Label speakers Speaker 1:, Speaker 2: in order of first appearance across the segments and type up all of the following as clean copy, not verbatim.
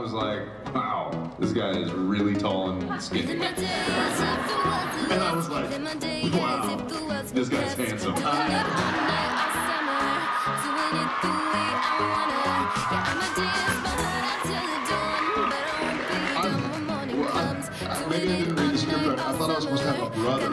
Speaker 1: was like, wow, this guy is really tall and skinny. And I was like, wow, this guy's handsome. Maybe I didn't read the script right. I thought I was supposed to have a brother.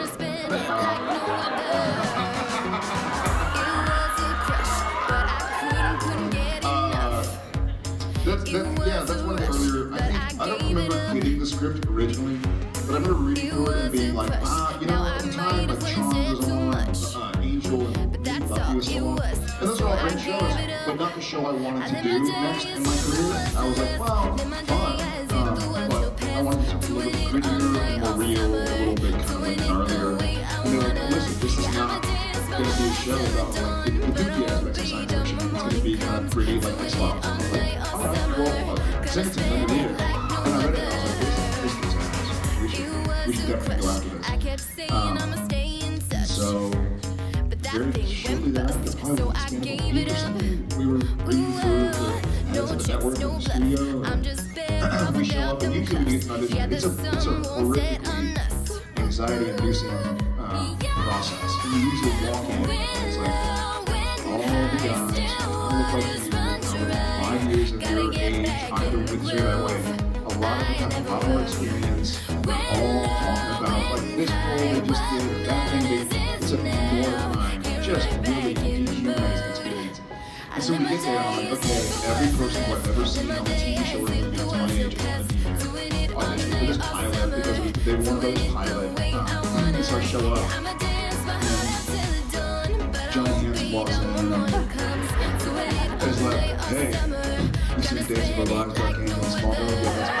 Speaker 1: That's one of the earlier. I don't remember getting the script originally, but I remember reading through it and being like, at the time, like Charmed was on, Angel and Buffy was still on, and those are all great shows, but not the show I wanted to do next in my career. I was like, well, fun, but I wanted something a little bit grittier, more real, a little bit kind of like gnarlier. And they're like, listen, this is not going to be a show about like the goofy aspects of science fiction. It's going to be kind of pretty, like this box. I'm like, alright, well, send it to me, let me read it. And I read it and I was like, this is nice. We should definitely go after this. So, very shortly thereafter, probably within a week or something, we were reading through the network in the studio, and we show up and usually we get an audition. It's a horrifically anxiety-inducing process. And you usually walk in and it's like all the guys look like you, 5 years of your age, trying to picture that way. A lot of them have a lot more experience. We're all talking about like this role they just did, or that thing they did. It's a more time, just really dehumanizing experience. And so we get there and I'm like, okay, every person who I've ever seen on a TV show or movie that's my age is going to audition for this pilot because they wanted this pilot. And so I show up and Johnny Hansen walks in and is like, hey, you see Days of Our Lives by Kayla and Smallville?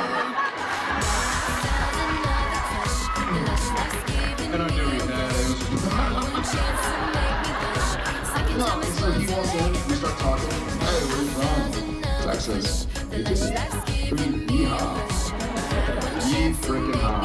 Speaker 1: And I knew he had it. No, so he walks in, we start talking. Hey, where are you from? Texas. He just, yeehaw. Yee freaking haw.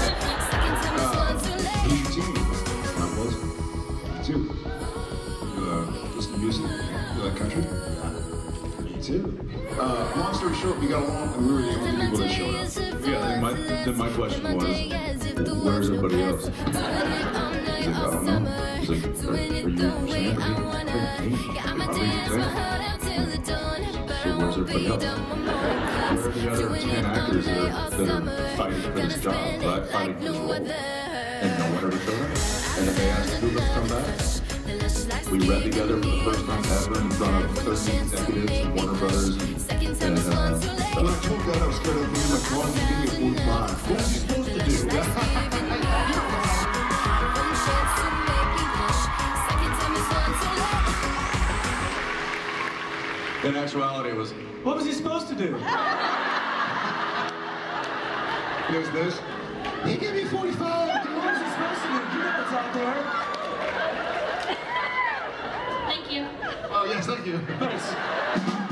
Speaker 1: Who's your team? I was. Two. Listen to music? You like country? Me too. Long story short, we got along and we were the only people that showed up. Yeah, then my question was, where's everybody else? He's like, I don't know. He's like, are you saying? So where's everybody else? Where are the other 10 actors that are fighting for this job, fighting for this role? And no one ever showed up. And if they asked who would come back, we read together for the first time ever in front of 13 executives and Warner Brothers. And when I told God I was scared of being like, well, I'm giving you 45. What was he supposed to do? In actuality, it was, what was he supposed to do? There's this. He gave me 45. What was he supposed to do? You know what's out there.
Speaker 2: Thank you.
Speaker 1: Oh, yes, thank you.
Speaker 3: Thanks.